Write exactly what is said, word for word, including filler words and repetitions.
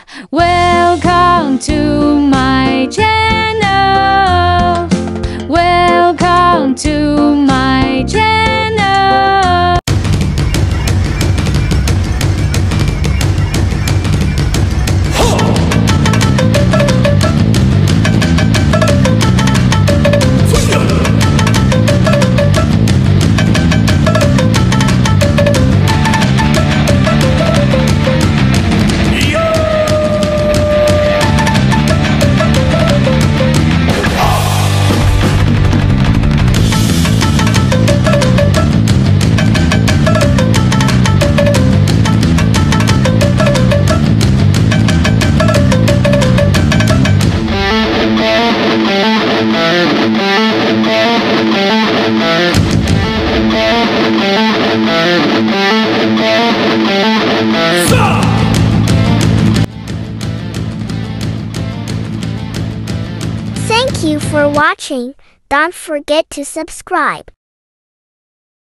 Welcome to my channel. Welcome to my channel. Thank you for watching. Don't forget to subscribe.